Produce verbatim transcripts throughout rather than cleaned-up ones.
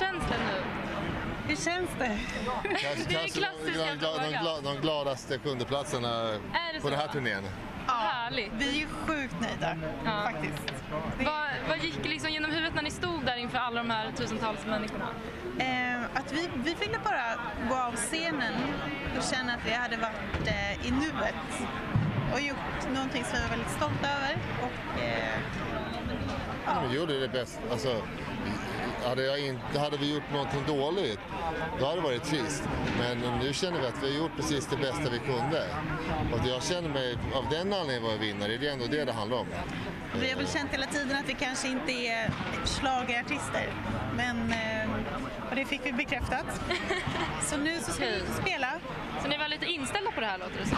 känns det nu? Hur känns det? Kanske, Det är kanske klassiska de, de, de, frågan. de, de gladaste kundplatserna Är det på så? den här turnén. Ja, Härligt. vi är sjukt nöjda Ja. faktiskt. Vad, vad gick liksom genom huvudet när ni stod där inför alla de här tusentals människorna? Eh, att vi, vi ville bara gå av scenen och känna att vi hade varit eh, i nuet och gjort någonting som vi var väldigt stolta över. Och, eh, Ja. Vi gjorde det bäst. Alltså, hade, jag inte, hade vi gjort någonting dåligt, då hade det varit trist. Men nu känner vi att vi har gjort precis det bästa vi kunde. Och jag känner mig, av den anledningen var jag vinnare. Det är ändå det det handlar om. vi har väl känt hela tiden att vi kanske inte är schlagerartister. Men eh, och det fick vi bekräftat. Så nu så ska vi ut och spela. Så ni var lite inställda på det här, låter det som?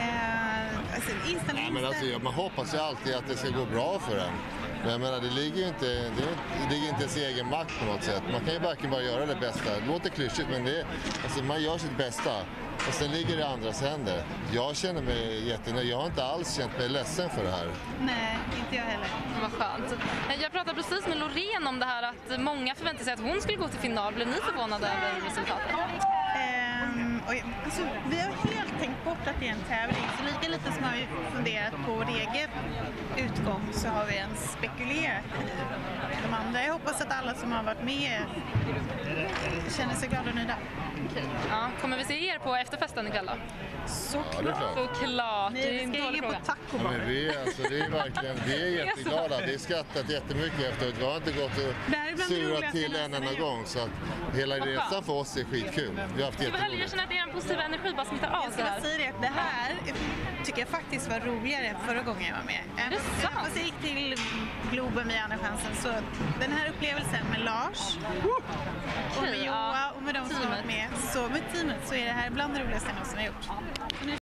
Eh, alltså, inställning, Nej, men alltså, inställning. man hoppas ju alltid att det ska gå bra för en. Men jag menar, det ligger ju inte, det, det ligger inte ens i egen makt på något sätt. Man kan ju verkligen bara göra det bästa. Det låter klyschigt, men det, alltså, man gör sitt bästa. Och sen ligger det i andras händer. Jag känner mig jättenöjd. Jag har inte alls känt mig ledsen för det här. Nej, inte jag heller. Vad skönt. Jag pratade precis med Loreen om det här att många förväntade sig att hon skulle gå till final. Blev ni förvånade över resultatet? Ehm, och, alltså, vi har helt tänkt bort att det är en tävling. Så lika lite som har vi funderat på vår egen utgång så har vi ens spekulerat i de andra. Jag hoppas att alla som har varit med känner sig glada och nöjda. Ja, kommer vi se er på efterfesten ikväll då? Ja, det är klart. Såklart, det är Ni en ska dålig ligga fråga. på taco Ja, bar. men vi, är, alltså, vi är verkligen vi är jätteglada. Vi har skrattat jättemycket efteråt. Vi har inte gått Det här är och bland det surat roligaste till jag en någonsin enda har gång. Så att hela Vad resan skönt. för oss är skitkul. Vi har haft Det var härligt, jag jätteroligt. känner att er positiva energi bara smittar av Jag så skulle här. säga det att det här tycker jag faktiskt var roligare än förra gången jag var med. Är det sant? Fast jag gick till Globen med Andra chansen så den här upplevelsen med Lars och med Okej, Joa ja. och med de som har varit med, så med teamet så är det här bland det roligaste jag någonsin har gjort.